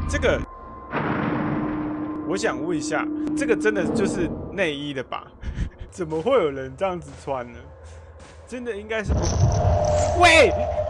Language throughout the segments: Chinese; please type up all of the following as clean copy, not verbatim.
这个，我想问一下，这个真的就是内衣的吧？怎么会有人这样子穿呢？真的应该是喂，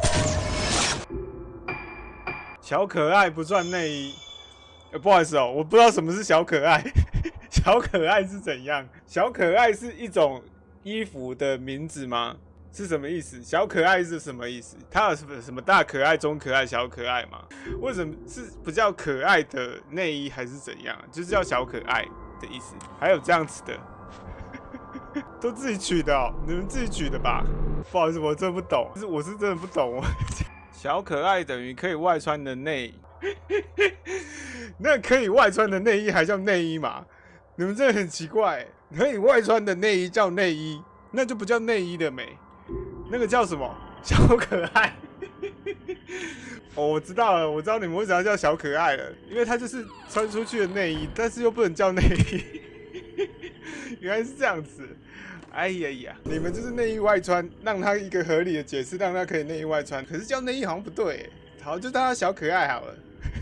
小可爱不算内衣。不好意思哦，我不知道什么是小可爱。小可爱是怎样？小可爱是一种衣服的名字吗？是什么意思？小可爱是什么意思？它有什么大可爱、中可爱、小可爱吗？为什么是不叫可爱的内衣还是怎样？就是叫小可爱的意思。还有这样子的，都自己取的哦，你们自己取的吧？不好意思，我真的不懂，我是真的不懂。小可爱等于可以外穿的内衣，那可以外穿的内衣还叫内衣吗？你们真的很奇怪，可以外穿的内衣叫内衣，那就不叫内衣了没？那个叫什么？小可爱。哦，我知道了，我知道你们为什么要叫小可爱了，因为它就是穿出去的内衣，但是又不能叫内衣。原来是这样子。哎呀呀，你们就是内衣外穿，让它一个合理的解释，让它可以内衣外穿。可是叫内衣好像不对耶，好，就当它小可爱好了。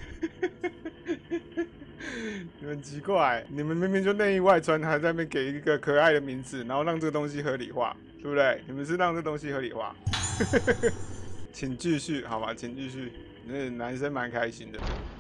你们奇怪，你们明明就内衣外穿，还在那边给一个可爱的名字，然后让这个东西合理化，对不对？你们是让这东西合理化。请继续，好吗？请继续。那男生蛮开心的。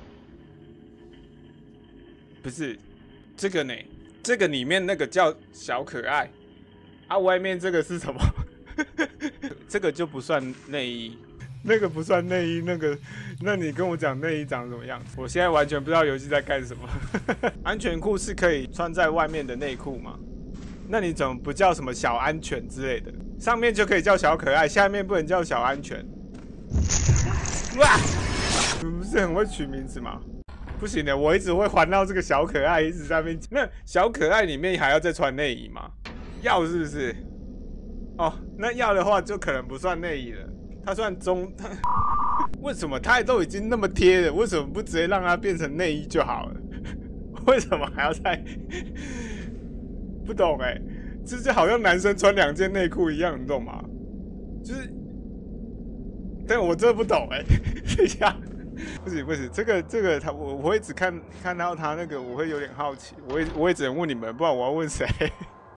不是这个呢？这个里面那个叫小可爱，啊，外面这个是什么？这个就不算内衣。那个不算内衣，那你跟我讲内衣长什么样子？我现在完全不知道游戏在干什么。安全裤是可以穿在外面的内裤吗？那你怎么不叫什么小安全之类的？上面就可以叫小可爱，下面不能叫小安全。哇！你们不是很会取名字吗？不行的，我一直会环绕这个小可爱，一直在那边。那小可爱里面还要再穿内衣吗？要是不是？哦，那要的话就可能不算内衣了。它算中，为什么它都已经那么贴了，为什么不直接让它变成内衣就好了？为什么还要再？不懂哎，这就好像男生穿2件内裤一样，你懂吗？就是，但我真的不懂哎，等一下，不行，这个我会只看到他那个，我会有点好奇，我也只能问你们，不然我要问谁？